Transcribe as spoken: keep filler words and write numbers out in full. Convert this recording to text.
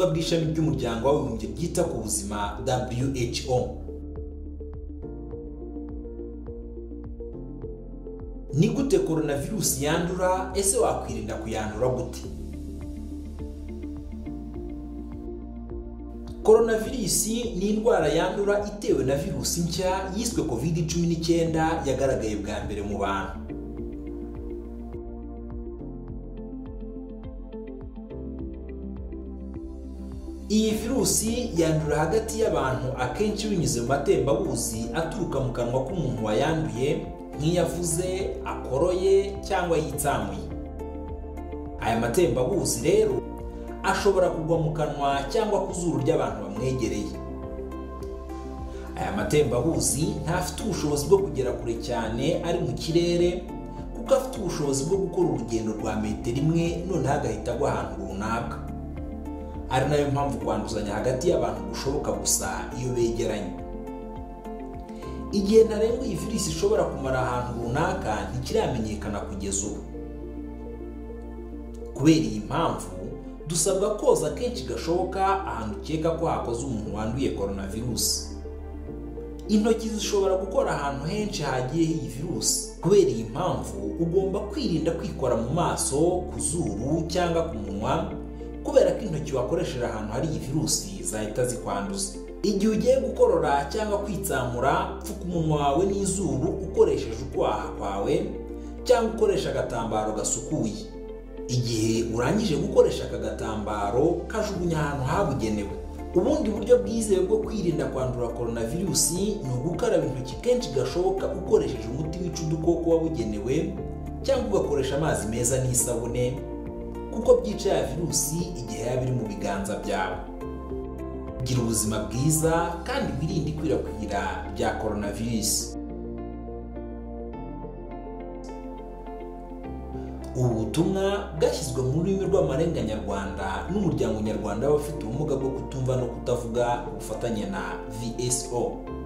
bw'ishami ry'umuryango w'abibumbye ryita ku buzima W H O. Ni gute coronavirus yandura? Ese wakwirinda kuyandura gute? Coronavirus ni indwara yandura itewe na virusi nshya yiswe covid cumi n'icyenda yagaragaye bwa mbere mu bantu. Iyi virusi yandura hagati y'abantu akenshi binyuze mu matembabuzi aturuka mu kanwa k'umuntu wayanduye, nk'iyavuze, akoroye cyangwa yitsamuye. Aya matembabuzi rero ashobora kugwa mu kanwa cyangwa ku zuru ry'abantu bamwegereye. Aya matembabuzi ntafite ubushobozi bwo kugera kure cyane ari mu kirere, kuko afite ubushobozi bwo gukora urugendo rwa metero imwe noneho agahita agwa ahantu runaka. Ari nayo mpamvu kwanduzanya hagati y'abantu gushoboka gusa iyo begeranye. Igihe ntarengwa iyi virusi ishobora kumara ahantu runaka ntikiramenyekana kugeza ubu. Kubera iyi mpamvu dusabwa koza kenshi gashoboka ahantu ukeka ko hakoze umuntu wanduye coronavirus. Intoki zishobora gukora ahantu henshi hagiye iyi virusi. Kubera iyi mpamvu ugomba kwirinda kwikora mu maso, ku zuru cyangwa ku munwa, kubera ko intoki wakoresheje ahantu hari iyi virusi zahita zikwanduza. Igihe ugiye gukorora cyangwa kwitsamura, pfuka umunwa wawe n'izuru ukoresheje ukwaha kwawe cyangwa ukoresha agatambaro gasukuye. Igihe urangije gukoresha aka gatambaro, kajugunya ahantu habugenewe. Ubundi buryo bwizewe bwo kwirinda kwandura coronavirus ni ugukaraba intoki kenshi gashoboka ukoresheje umuti wica udukoko wabugenewe cyangwa ugakoresha amazi meza n'isabune, kuko byica ya virusi igihe yaba iri mu biganza byawe. Gira ubuzima bwiza kandi wirinde ikwirakwira rya coronavirus. Ubu butumwa bwashyizwe mu rurimi rw'amarenga nyarwanda n'umuryango nyarwanda w'abafite ubumuga bwo kutumva no kutavuga ubufatanye na V S O.